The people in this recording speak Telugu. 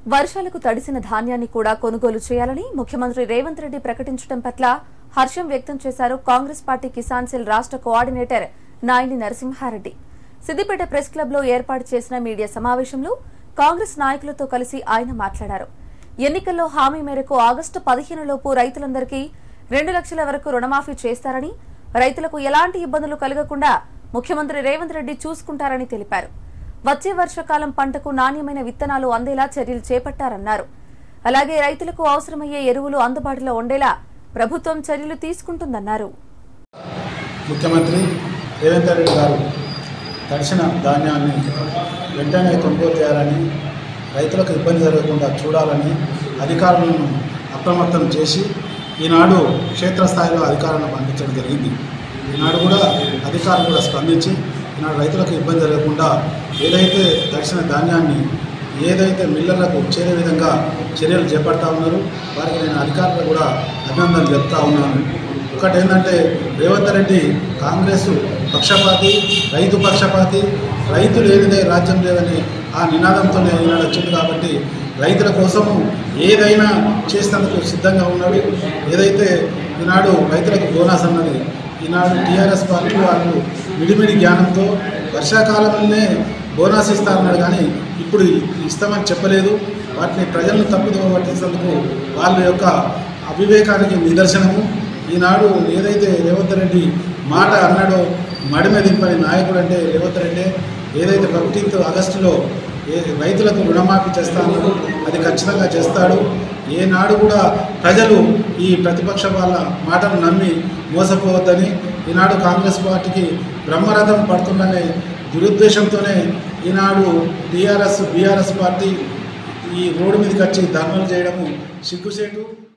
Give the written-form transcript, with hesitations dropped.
వర్షాలకు తడిసిన ధాన్యాన్ని కూడా కొనుగోలు చేయాలని ముఖ్యమంత్రి రేవంత్ రెడ్డి ప్రకటించడం పట్ల హర్షం వ్యక్తం చేశారు కాంగ్రెస్ పార్టీ కిసాన్ సెల్ రాష్ట్ర coordinator Nayani Narasimha Reddy. Siddipet press club లో ఏర్పాటు చేసిన మీడియా సమావేశంలో కాంగ్రెస్ నాయకులతో కలిసి ఆయన మాట్లాడారు. ఎన్నికల్లో హామీ మేరకు ఆగస్టు 15 లోపు రైతులందరికీ 2 లక్షల వరకు రుణమాఫీ చేస్తారని, రైతులకు ఎలాంటి ఇబ్బందులు కలగకుండా ముఖ్యమంత్రి రేవంత్ రెడ్డి చూసుకుంటారని తెలిపారు. వచ్చే వర్షాకాలం పంటకు నాణ్యమైన విత్తనాలు అందేలా చర్యలు చేపట్టారన్నారు. అలాగే రైతులకు అవసరమయ్యే ఎరువులు అందుబాటులో ఉండేలా ప్రభుత్వం చర్యలు తీసుకుంటుందన్నారు. ముఖ్యమంత్రి రేవంత్ రెడ్డి గారు తడిసిన ధాన్యాన్ని వెంటనే కొనుగోలు చేయాలని, రైతులకు ఇబ్బంది జరగకుండా చూడాలని అధికారులను అప్రమత్తం చేసి ఈనాడు క్షేత్రస్థాయిలో అధికారులను పంపించడం జరిగింది. ఈనాడు కూడా అధికారులు కూడా స్పందించి ఈనాడు రైతులకు ఇబ్బంది జరగకుండా ఏదైతే తడిసిన ధాన్యాన్ని ఏదైతే మిల్లర్లకు చేరే విధంగా చర్యలు చేపడతా ఉన్నారు. వారికి నేను అధికారులు కూడా అభినందనలు చెప్తా ఉన్నాను. ఒకటి ఏంటంటే రేవంత్ రెడ్డి కాంగ్రెస్ పక్షపాతి, రైతు పక్షపాతి, రైతు లేనిదే రాజ్యం లేదని ఆ నినాదంతోనే ఈనాడు వచ్చింది. కాబట్టి రైతుల కోసము ఏదైనా చేసేందుకు సిద్ధంగా ఉన్నాడు. ఏదైతే ఈనాడు రైతులకు బోనస్ అన్నది ఈనాడు టీఆర్ఎస్ పార్టీ వాళ్ళు మిడిమిడి జ్ఞానంతో వర్షాకాలంలోనే బోనస్ ఇస్తారన్నాడు, కానీ ఇప్పుడు ఇస్తామని చెప్పలేదు. వాటిని ప్రజలను తప్పుదోవ పట్టించేందుకు వాళ్ళ యొక్క అవివేకానికి నిదర్శనము. ఈనాడు ఏదైతే రేవంత్ రెడ్డి మాట అన్నాడో మడిమ దింపని నాయకుడు అంటే రేవంత్ రెడ్డి. ఏదైతే 15 ఆగస్టులో రైతులకు రుణమాఫీ చేస్తా అన్నాడు, అది ఖచ్చితంగా చేస్తాడు. ఏనాడు కూడా ప్రజలు ఈ ప్రతిపక్ష వాళ్ళ మాటలు నమ్మి మోసపోవద్దని, ఈనాడు కాంగ్రెస్ పార్టీకి బ్రహ్మరథం పడుతుందనే దురుద్దేశంతోనే ఈనాడు టీఆర్ఎస్ బీఆర్ఎస్ పార్టీ ఈ రోడ్డు మీదకి వచ్చి ధర్నాలు చేయడము సిగ్గుసేటు.